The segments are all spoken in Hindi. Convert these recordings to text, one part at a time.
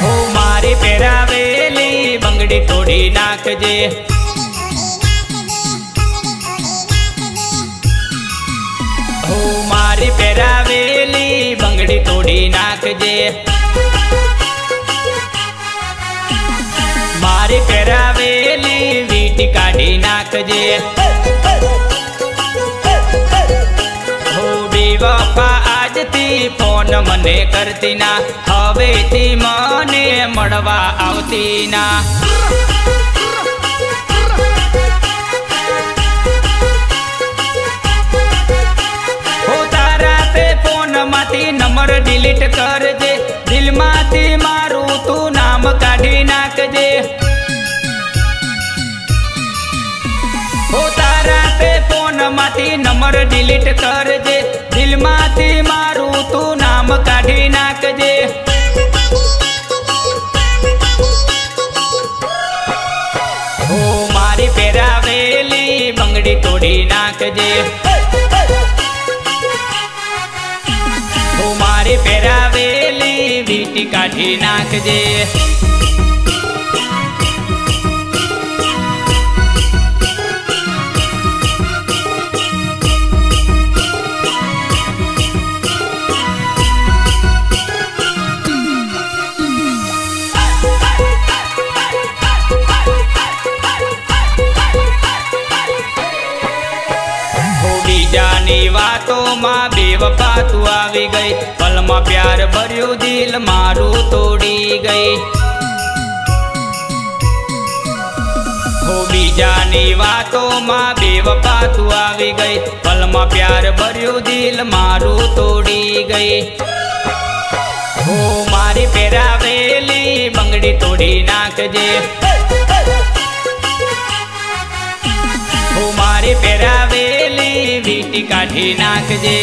हो मारी पेरावेली बंगड़ी तोड़ी नाखजे। हो मारी पेरावेली बंगड़ी तोड़ी नाखजे। मारी पेरावेली वीटी काढ़ी नाखजे। हो बेवफा आजथी फोन मने करती ना, हवेथी मने मळवा आवती ना। हो तारा ते फोन माथी नंबर डिलीट करजे, दिल माथी मारू तू नाम काढ़ी नाखजे। हो तारा ते फोन माथी नंबर डिलीट करजे, दिल माथी मारू तू नाम काढ़ी नाखजे। हो मारी पेरावेली बंगड़ी तोड़ी नाखजे। हो मारी पेरावेली वीटी काढ़ी नाखजे। बीजानी वातों मां बेवफा तू आवी गई, पल में प्यार भर्यु दिल मारू तोड़ी गई। हो बीजानी वातों मां बेवफा तू आवी गई, पल में प्यार भर्यु दिल मारू तोड़ी गई। हो मारी पेरावेली बंगड़ी तोड़ी नाखजे। हो मारी पेरावेली वीटी काढ़ी नाखजे।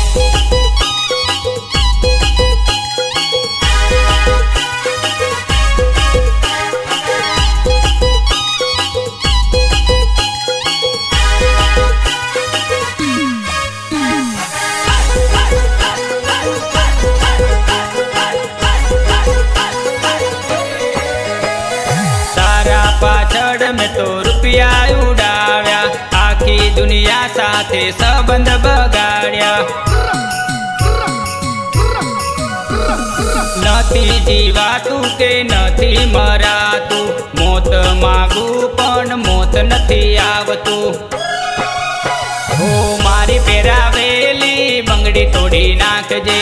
तारा पाछड़ में तो रुपया उड़ाव्या, आखी दुनिया साथे संबंध बगाड्या। नथी जीवातू के नथी मरातू, मोत मागू पण मोत नथी आवतू। हो मारी पेरावेली बंगड़ी तोड़ी नाखजे।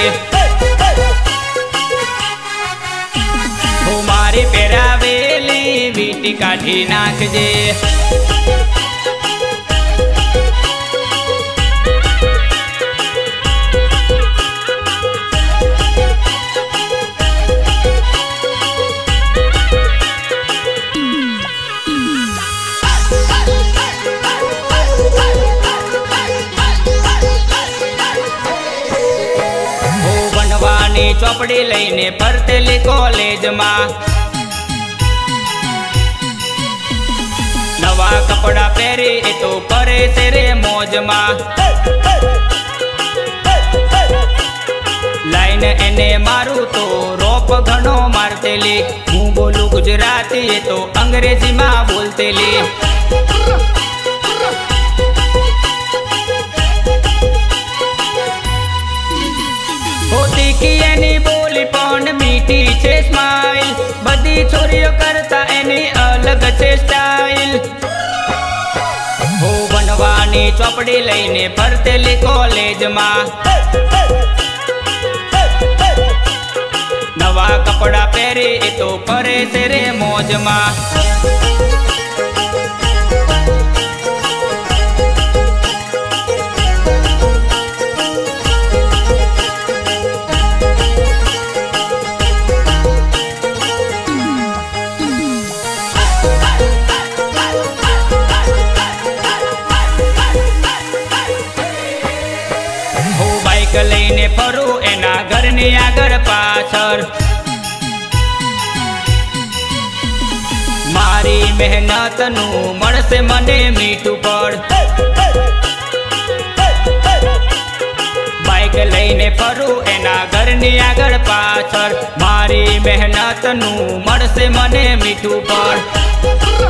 हो मारी पेरावेली वीटी काढ़ी नाखजे। ચોપડી લઈને ફરતેલી કોલેજમાં, નવા કપડા પહેરી એ તો કરે છે રે મોજમાં। લાઈન એને મારું તો રોપ ઘણો મારતેલી, હું બોલું ગુજરાતી એ તો અંગ્રેજીમાં બોલતેલી। तीखी एनी बोली पण मीठी छे स्माइल, बधी छोरीओ करता एनी अलग छे स्टाइल। हो बनवानी चौपड़ी लईने फरतेली कॉलेज मां, नवा कपड़ा पहरी ए तो फरे से रे मौज मां। लईने फरू एना घरनी आगळ पाछळ, मारी मेहनत नु मळशे मने मीठू फळ। बाइक लईने फरू एना घरनी आगळ पाछळ मारी मेहनतનું મળશે મને મીઠું ફળ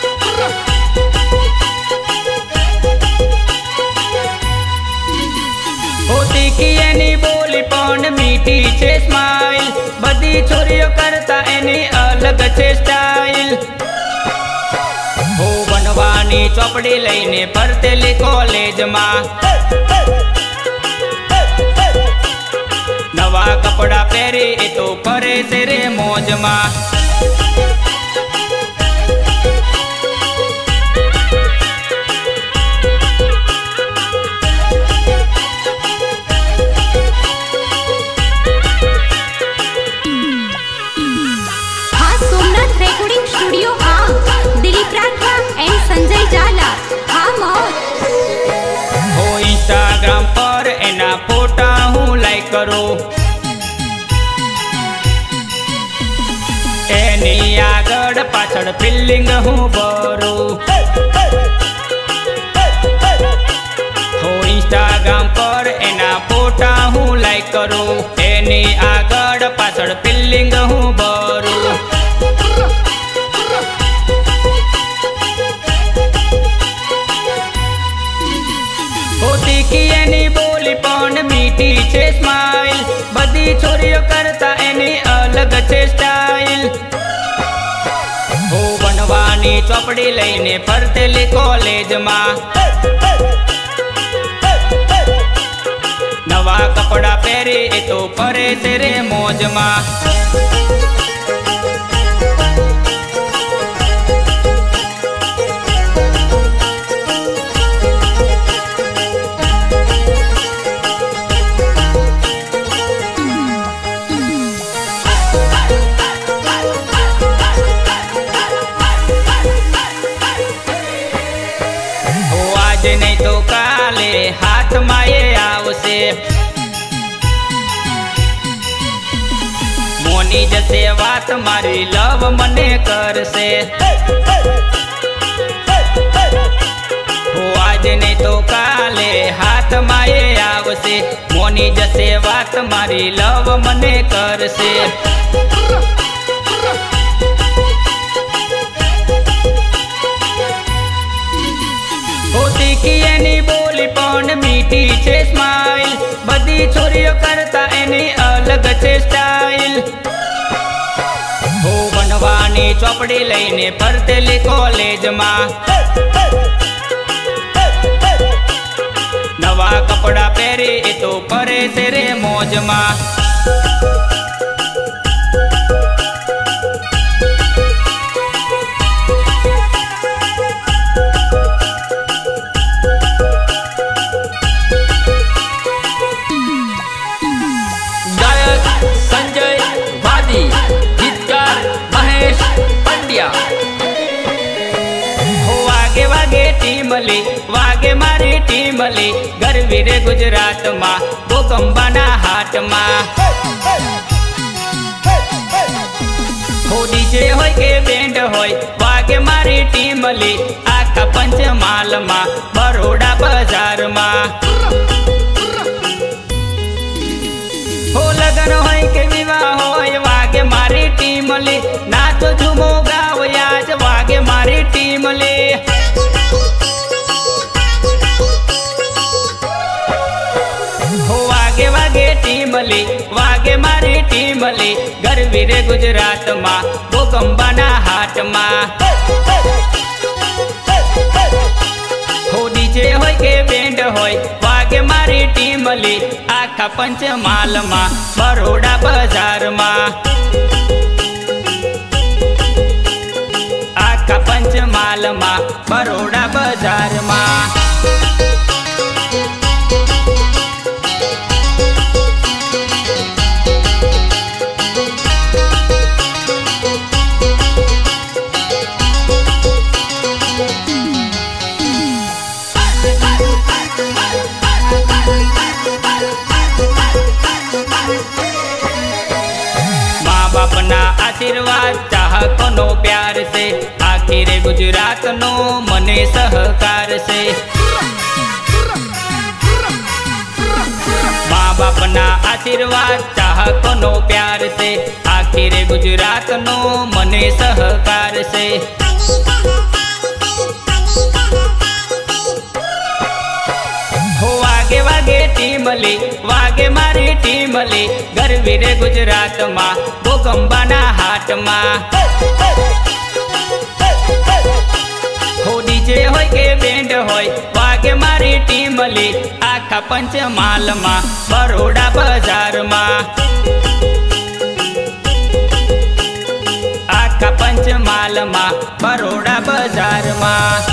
હોતી કી એની બોલી પણ મીઠી છે સ્માઈલ બધી છોરીઓ કરતા એની અલગ છે સ્ટાઈલ હો બનવાની ચોપડી લઈને ફરતેલી કોલેજમાં નવા કપડા પહેરી એ તો ફરે છે રે મોજમાં इंस्टाग्राम पर एना फोटा हूँ लाइक करो एनी आगड़ पाछड़ फीलिंग हूँ भरो हो इंस्टाग्राम पर एना फोटा हूँ लाइक करो एनी आगड़ पाछड़ फीलिंग हूँ भरो होती की एनी बोली पण मीठी છે સ્માઈલ બધી છોરીઓ કરતા એની અલગ છે સ્ટાઈલ હો બનવાની ચોપડી લઈને ફરતેલી કોલેજમાં નવા કપડા પહેરી એ તો ફરે છે રે મોજમાં नहीं तो काले हाथ माए आवसे मोनी जसे बात मारी लव मने करसे हो आज नहीं तो काले हाथ माए आवसे मोनी जसे बात मारी लव मने करसे होती की एनी बोली पण मीठी છે સ્માઈલ બધી છોરીઓ કરતા એની અલગ છે સ્ટાઈલ હો બનવાની ચોપડી લઈને ફરતેલી કોલેજમાં નવા કપડા પહેરી એ તો ફરે છે રે મોજમાં वागे मारी टीमली गरवी रे गुजरात में भूकंपना हाट में हो डीजे होय के बेंड होय वागे मारी टीमली आखा पंचमहाल में बरोड़ा बाजार में हो लगन होय के विवाह होय वागे मारी टीमली नाचो झूमो गाओ आज वागे मारी टीमली वागे टीमली वागे मारी टीमली गरवी रे गुजरात में भूकंपना हाट में हो डीजे होय के बेंड होय वागे मारी टीमली आखा पंचमहाल में बरोड़ा बाजार में आखा पंचमहाल में बरोड़ा बाजार में आशीर्वाद चाहकों प्यार से आखिर गुजरात नो मने सहकार से माँ बापना आशीर्वाद चाहकोनो प्यार से आखिर गुजरात नो मने सहकार से। हो वागे वागे टीमली वागे मारी टीमली गरवी रे गुजरात मां भोगंबाना हाट मां। हो डीजे होय के बेंड होय वागे मारी टीमली आखा पंचमहाल मां बरोड़ा बाजार मां। आखा पंचमहाल मां बरोड़ा बाजार मां।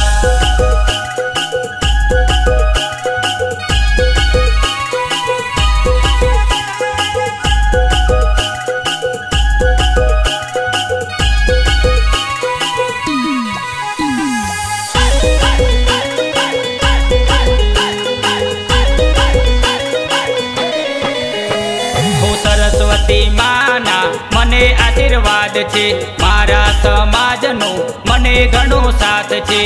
सरस्वती माना मने आशीर्वाद छे मारा समाजनो मने घणो साथ छे।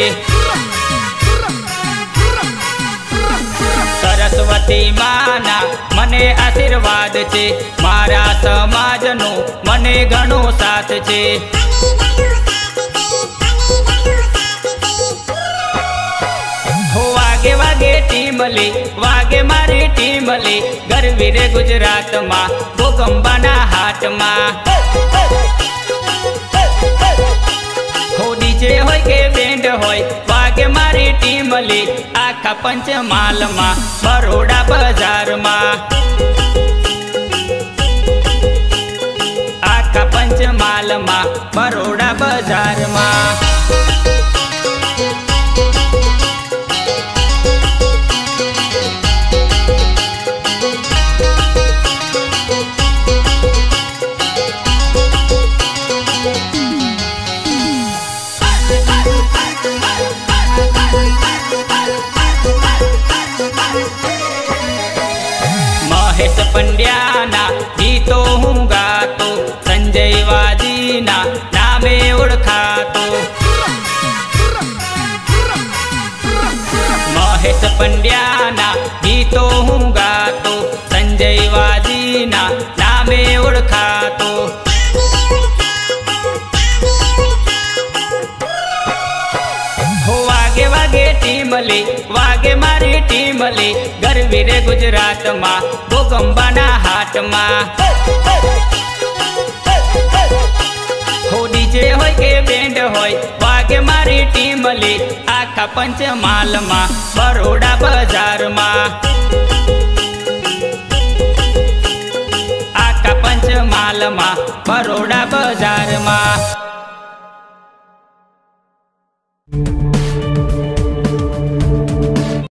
सरस्वती माना मने आशीर्वाद छे मारा समाजनो मने घणो साथ छे। हो वागे वागे टीमली वागे मारी टीमली गरवी रे गुजरात मां भोगंबाना हाट मां। हो डीजे होय के बेंड होय वागे मारी टीमली आखा पंचमहाल मां बरोड़ा बाजार मां। आखा पंचमहाल मां बरोड़ा बाजार मां। महेश पंड्याना गीतो हूँ गातो संजय वाजीना नामे ओळखातो। महेश पंड्याना गीतो हूँ गातो संजय वाजीना नामे ओळखातो। हो वागे वागे टीमली वागे मारी टीमली गरवी रे गुजरात मां भोगंबाना हाट मां। हो डीजे होय के बेंड होय वागे मारी टीमली आखा पंचमहाल मां बरोड़ा बाजार मां। आखा पंचमहाल मां बरोड़ा बाजार मां।